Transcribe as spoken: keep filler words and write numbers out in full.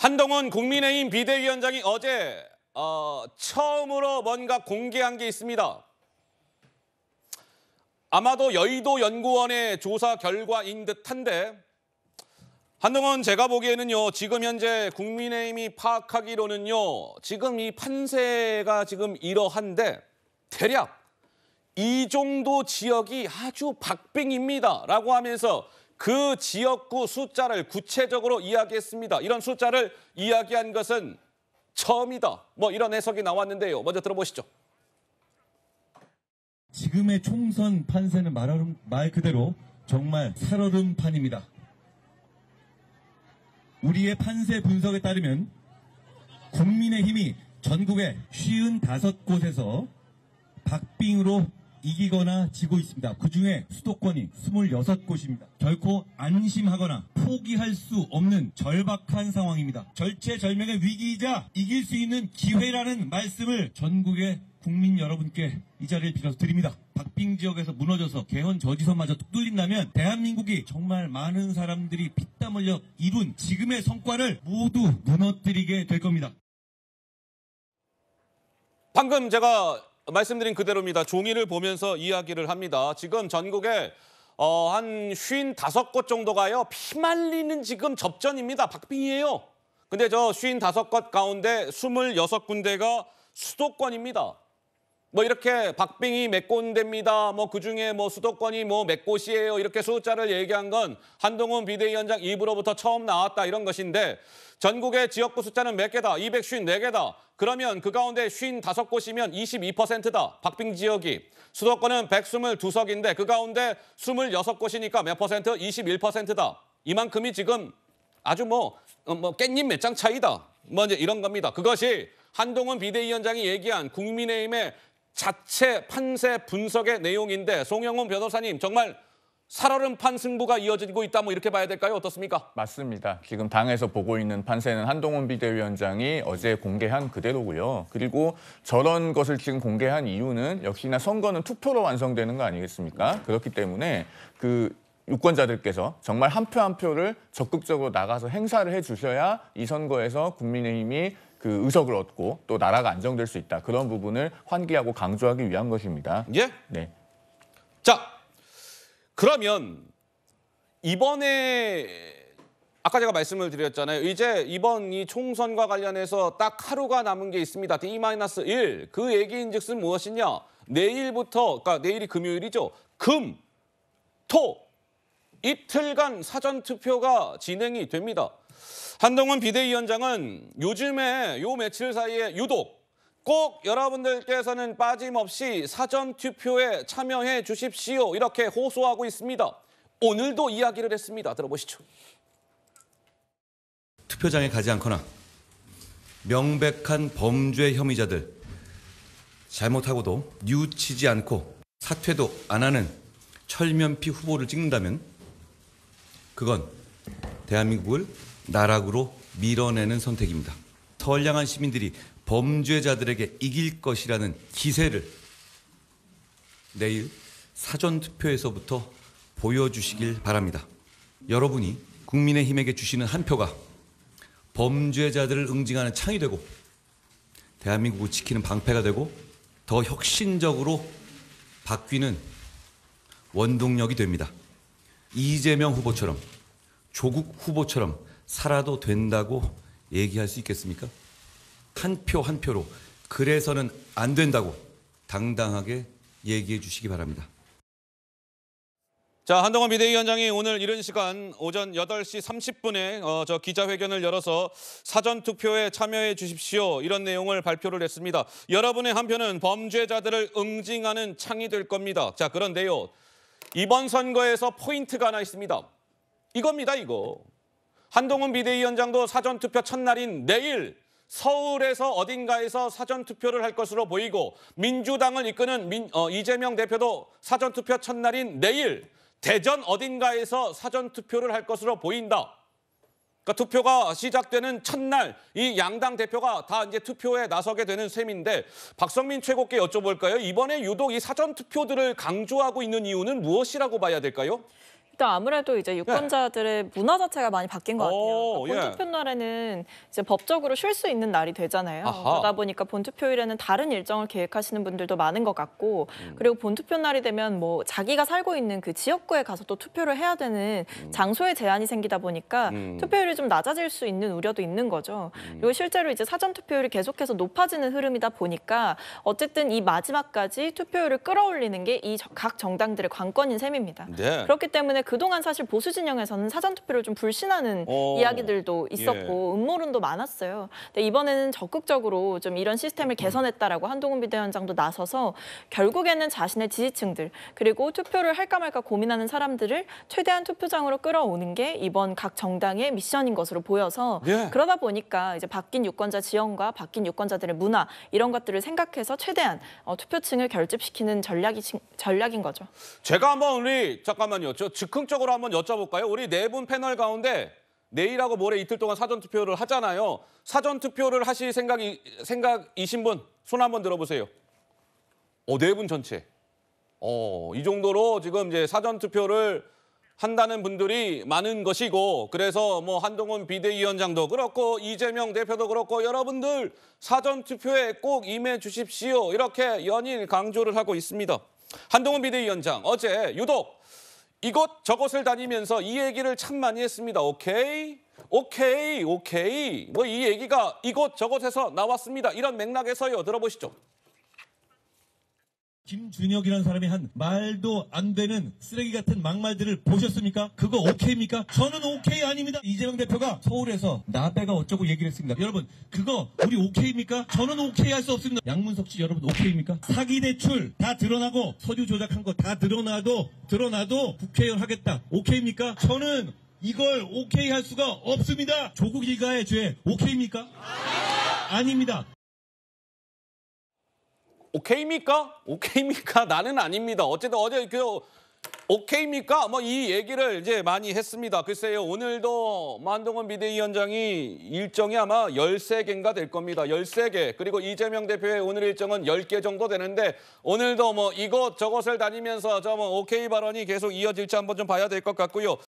한동훈 국민의힘 비대위원장이 어제 어, 처음으로 뭔가 공개한 게 있습니다. 아마도 여의도 연구원의 조사 결과인 듯한데 한동훈 제가 보기에는요. 지금 현재 국민의힘이 파악하기로는요. 지금 이 판세가 지금 이러한데 대략 이 정도 지역이 아주 박빙입니다. 라고 하면서 그 지역구 숫자를 구체적으로 이야기했습니다. 이런 숫자를 이야기한 것은 처음이다. 뭐 이런 해석이 나왔는데요. 먼저 들어보시죠. 지금의 총선 판세는 말, 말 그대로 정말 살얼음 판입니다. 우리의 판세 분석에 따르면 국민의힘이 전국의 오십오 곳에서 박빙으로 이기거나 지고 있습니다. 그중에 수도권이 이십육 곳입니다. 결코 안심하거나 포기할 수 없는 절박한 상황입니다. 절체절명의 위기이자 이길 수 있는 기회라는 말씀을 전국의 국민 여러분께 이 자리를 빌어서 드립니다. 박빙 지역에서 무너져서 개헌 저지선마저 뚝 뚫린다면 대한민국이 정말 많은 사람들이 피땀 흘려 이룬 지금의 성과를 모두 무너뜨리게 될 겁니다. 방금 제가 말씀드린 그대로입니다. 종이를 보면서 이야기를 합니다. 지금 전국에 어, 한 오십오 곳 정도가요. 피말리는 지금 접전입니다. 박빙이에요. 근데 저 오십오 곳 가운데 이십육 군데가 수도권입니다. 뭐 이렇게 박빙이 몇 군데입니다. 뭐 그중에 뭐 수도권이 뭐 몇 곳이에요. 이렇게 숫자를 얘기한 건 한동훈 비대위원장 입으로부터 처음 나왔다 이런 것인데 전국의 지역구 숫자는 몇 개다? 이백오십사 개다. 그러면 그 가운데 오십오 곳이면 이십이 퍼센트다. 박빙 지역이. 수도권은 백이십이 석인데 그 가운데 이십육 곳이니까 몇 퍼센트? 이십일 퍼센트다. 이만큼이 지금 아주 뭐, 뭐 깻잎 몇 장 차이다. 뭐 이제 이런 겁니다. 그것이 한동훈 비대위원장이 얘기한 국민의힘의 자체 판세 분석의 내용인데 송영훈 변호사님 정말 살얼음판 승부가 이어지고 있다 뭐 이렇게 봐야 될까요? 어떻습니까? 맞습니다. 지금 당에서 보고 있는 판세는 한동훈 비대위원장이 어제 공개한 그대로고요. 그리고 저런 것을 지금 공개한 이유는 역시나 선거는 투표로 완성되는 거 아니겠습니까? 그렇기 때문에 그 유권자들께서 정말 한 표 한 표를 적극적으로 나가서 행사를 해주셔야 이 선거에서 국민의힘이 그 의석을 얻고 또 나라가 안정될 수 있다. 그런 부분을 환기하고 강조하기 위한 것입니다. 예? 네. 자, 그러면 이번에 아까 제가 말씀을 드렸잖아요. 이제 이번 이 총선과 관련해서 딱 하루가 남은 게 있습니다. 디 일. 그 얘기인즉슨 무엇이냐? 내일부터, 그러니까 내일이 금요일이죠. 금, 토, 이틀간 사전투표가 진행이 됩니다. 한동훈 비대위원장은 요즘에 요 며칠 사이에 유독 꼭 여러분들께서는 빠짐없이 사전투표에 참여해 주십시오. 이렇게 호소하고 있습니다. 오늘도 이야기를 했습니다. 들어보시죠. 투표장에 가지 않거나 명백한 범죄 혐의자들 잘못하고도 뉘우치지 않고 사퇴도 안 하는 철면피 후보를 찍는다면 그건 대한민국을 나락으로 밀어내는 선택입니다. 선량한 시민들이 범죄자들에게 이길 것이라는 기세를 내일 사전투표에서부터 보여주시길 바랍니다. 여러분이 국민의힘에게 주시는 한 표가 범죄자들을 응징하는 창이 되고 대한민국을 지키는 방패가 되고 더 혁신적으로 바뀌는 원동력이 됩니다. 이재명 후보처럼 조국 후보처럼 살아도 된다고 얘기할 수 있겠습니까? 한 표 한 표로 그래서는 안 된다고 당당하게 얘기해 주시기 바랍니다. 자, 한동훈 비대위원장이 오늘 이른 시간 오전 여덟 시 삼십 분에 어, 저 기자회견을 열어서 사전투표에 참여해 주십시오. 이런 내용을 발표를 했습니다. 여러분의 한 표는 범죄자들을 응징하는 창이 될 겁니다. 자, 그런데요. 이번 선거에서 포인트가 하나 있습니다. 이겁니다, 이거. 한동훈 비대위원장도 사전투표 첫날인 내일 서울에서 어딘가에서 사전투표를 할 것으로 보이고 민주당을 이끄는 민, 어, 이재명 대표도 사전투표 첫날인 내일 대전 어딘가에서 사전투표를 할 것으로 보인다. 그러니까 투표가 시작되는 첫날 이 양당 대표가 다 이제 투표에 나서게 되는 셈인데 박성민 최고께 여쭤볼까요? 이번에 유독 이 사전투표들을 강조하고 있는 이유는 무엇이라고 봐야 될까요? 일단 아무래도 이제 유권자들의 문화 자체가 많이 바뀐 것 같아요. 오, 그러니까 예. 본투표 날에는 이제 법적으로 쉴 수 있는 날이 되잖아요. 아하. 그러다 보니까 본투표일에는 다른 일정을 계획하시는 분들도 많은 것 같고, 음. 그리고 본투표 날이 되면 뭐 자기가 살고 있는 그 지역구에 가서 또 투표를 해야 되는 음. 장소에 제한이 생기다 보니까 음. 투표율이 좀 낮아질 수 있는 우려도 있는 거죠. 음. 그리고 실제로 이제 사전 투표율이 계속해서 높아지는 흐름이다 보니까 어쨌든 이 마지막까지 투표율을 끌어올리는 게 이 각 정당들의 관건인 셈입니다. 네. 그렇기 때문에 그동안 사실 보수 진영에서는 사전 투표를 좀 불신하는 오. 이야기들도 있었고 예. 음모론도 많았어요. 근데 이번에는 적극적으로 좀 이런 시스템을 개선했다라고 한동훈 비대위원장도 나서서 결국에는 자신의 지지층들 그리고 투표를 할까 말까 고민하는 사람들을 최대한 투표장으로 끌어오는 게 이번 각 정당의 미션인 것으로 보여서 예. 그러다 보니까 이제 바뀐 유권자 지형과 바뀐 유권자들의 문화 이런 것들을 생각해서 최대한 어, 투표층을 결집시키는 전략이 전략인 거죠. 제가 한번 우리 잠깐만요. 저 즉흥적으로 한번 여쭤볼까요? 우리 네 분 패널 가운데 내일하고 모레 이틀 동안 사전 투표를 하잖아요. 사전 투표를 하실 생각이 생각이신 분 손 한번 들어보세요. 어, 네 분 전체. 어, 이 정도로 지금 이제 사전 투표를 한다는 분들이 많은 것이고, 그래서 뭐 한동훈 비대위원장도 그렇고 이재명 대표도 그렇고 여러분들 사전 투표에 꼭 임해 주십시오. 이렇게 연일 강조를 하고 있습니다. 한동훈 비대위원장 어제 유독 이곳 저곳을 다니면서 이 얘기를 참 많이 했습니다. 오케이, 오케이, 오케이. 뭐 이 얘기가 이곳 저곳에서 나왔습니다. 이런 맥락에서요. 들어보시죠. 김준혁이라는 사람이 한 말도 안 되는 쓰레기 같은 막말들을 보셨습니까? 그거 오케이입니까? 저는 오케이 아닙니다. 이재명 대표가 서울에서 나 빼가 어쩌고 얘기를 했습니다. 여러분 그거 우리 오케이입니까? 저는 오케이 할 수 없습니다. 양문석 씨 여러분 오케이입니까? 사기 대출 다 드러나고 서류 조작한 거 다 드러나도 드러나도 국회의원 하겠다. 오케이입니까? 저는 이걸 오케이 할 수가 없습니다. 조국 일가의 죄 오케이입니까? 아닙니다. 오케이입니까? 오케이입니까? 나는 아닙니다. 어쨌든 어제 그 오케이입니까? 뭐 이 얘기를 이제 많이 했습니다. 글쎄요. 오늘도 한동훈 비대위원장이 일정이 아마 열세 개인가 될 겁니다. 열세 개. 그리고 이재명 대표의 오늘 일정은 열 개 정도 되는데 오늘도 뭐 이것 저것을 다니면서 저 뭐 오케이 발언이 계속 이어질지 한번 좀 봐야 될 것 같고요.